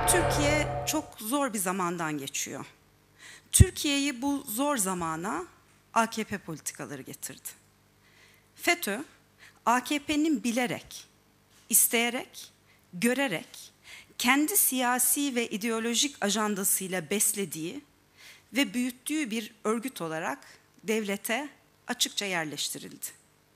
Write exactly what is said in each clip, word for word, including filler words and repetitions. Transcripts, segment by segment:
Türkiye çok zor bir zamandan geçiyor. Türkiye'yi bu zor zamana A K P politikaları getirdi. FETÖ, A K P'nin bilerek, isteyerek, görerek, kendi siyasi ve ideolojik ajandasıyla beslediği ve büyüttüğü bir örgüt olarak devlete açıkça yerleştirildi.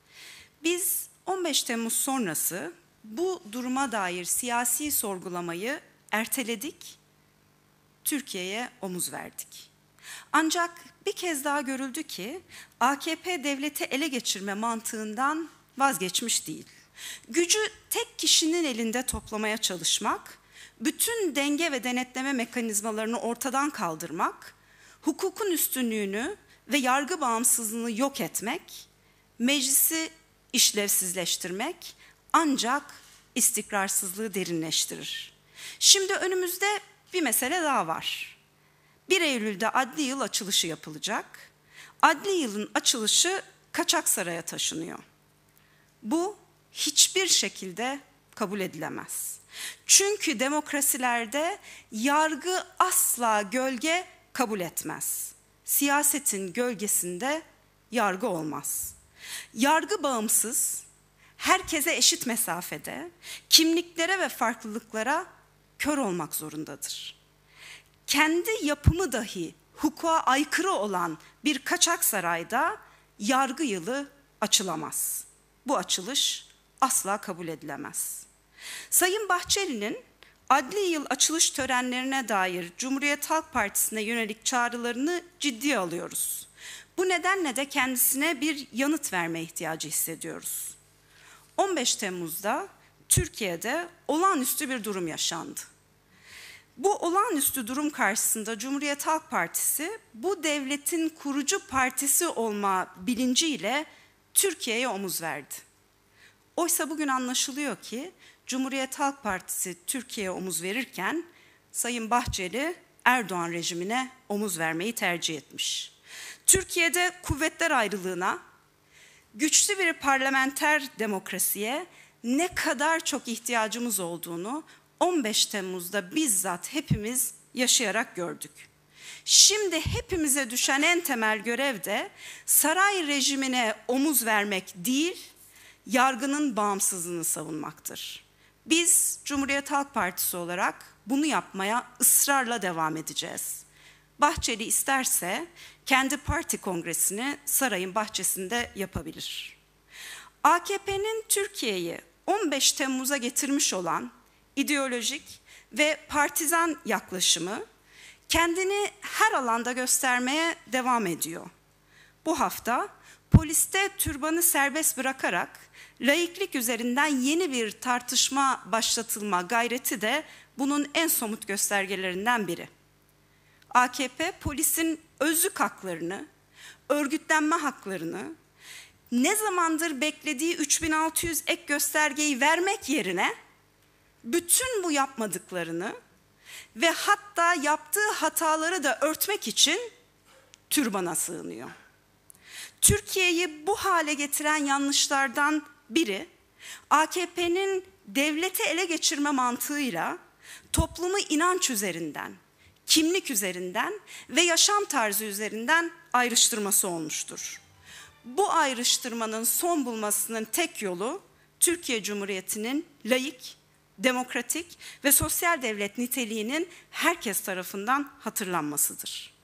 Biz on beş Temmuz sonrası bu duruma dair siyasi sorgulamayı erteledik, Türkiye'ye omuz verdik. Ancak bir kez daha görüldü ki A K P devleti ele geçirme mantığından vazgeçmiş değil. Gücü tek kişinin elinde toplamaya çalışmak, bütün denge ve denetleme mekanizmalarını ortadan kaldırmak, hukukun üstünlüğünü ve yargı bağımsızlığını yok etmek, meclisi işlevsizleştirmek ancak istikrarsızlığı derinleştirir. Şimdi önümüzde bir mesele daha var. bir Eylül'de adli yıl açılışı yapılacak. Adli yılın açılışı Kaçaksaray'a taşınıyor. Bu hiçbir şekilde kabul edilemez. Çünkü demokrasilerde yargı asla gölge kabul etmez. Siyasetin gölgesinde yargı olmaz. Yargı bağımsız, herkese eşit mesafede, kimliklere ve farklılıklara kör olmak zorundadır. Kendi yapımı dahi hukuka aykırı olan bir Kaçaksaray'da yargı yılı açılamaz. Bu açılış asla kabul edilemez. Sayın Bahçeli'nin adli yıl açılış törenlerine dair Cumhuriyet Halk Partisi'ne yönelik çağrılarını ciddiye alıyoruz. Bu nedenle de kendisine bir yanıt verme ihtiyacı hissediyoruz. on beş Temmuz'da Türkiye'de olağanüstü bir durum yaşandı. Bu olağanüstü durum karşısında Cumhuriyet Halk Partisi bu devletin kurucu partisi olma bilinciyle Türkiye'ye omuz verdi. Oysa bugün anlaşılıyor ki Cumhuriyet Halk Partisi Türkiye'ye omuz verirken Sayın Bahçeli Erdoğan rejimine omuz vermeyi tercih etmiş. Türkiye'de kuvvetler ayrılığına, güçlü bir parlamenter demokrasiye ne kadar çok ihtiyacımız olduğunu on beş Temmuz'da bizzat hepimiz yaşayarak gördük. Şimdi hepimize düşen en temel görev de saray rejimine omuz vermek değil, yargının bağımsızlığını savunmaktır. Biz Cumhuriyet Halk Partisi olarak bunu yapmaya ısrarla devam edeceğiz. Bahçeli isterse kendi parti kongresini sarayın bahçesinde yapabilir. A K P'nin Türkiye'yi on beş Temmuz'a getirmiş olan ideolojik ve partizan yaklaşımı kendini her alanda göstermeye devam ediyor. Bu hafta poliste türbanı serbest bırakarak laiklik üzerinden yeni bir tartışma başlatılma gayreti de bunun en somut göstergelerinden biri. A K P polisin özlük haklarını, örgütlenme haklarını, ne zamandır beklediği üç bin altı yüz ek göstergeyi vermek yerine bütün bu yapmadıklarını ve hatta yaptığı hataları da örtmek için türbana sığınıyor. Türkiye'yi bu hale getiren yanlışlardan biri, A K P'nin devleti ele geçirme mantığıyla toplumu inanç üzerinden, kimlik üzerinden ve yaşam tarzı üzerinden ayrıştırması olmuştur. Bu ayrıştırmanın son bulmasının tek yolu Türkiye Cumhuriyeti'nin laik, demokratik ve sosyal devlet niteliğinin herkes tarafından hatırlanmasıdır.